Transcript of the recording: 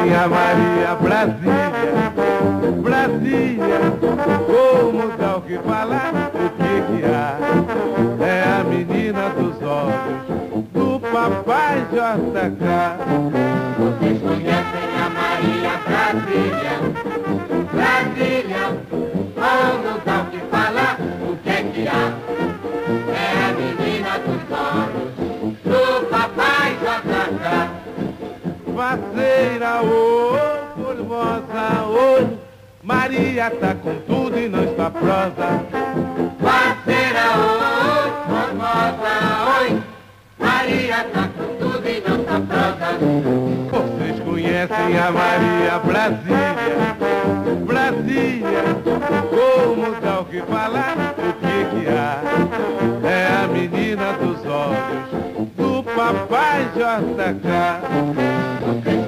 a Maria Brasília, Brasília, como dá o que falar, o que há? É a menina dos olhos do papai JK. Vocês conhecem a Maria Brasília, Brasília, como dá o que falar, o que há? É a menina dos olhos do papai JK. Faceira, ô, formosa, oi, Maria tá com tudo e não está prosa. Faceira, oi, formosa, oi, Maria tá com tudo e não está prosa. Vocês conhecem a Maria Brasília, Brasília, como dá o que falar, o que há? É a menina dos olhos do papai JK.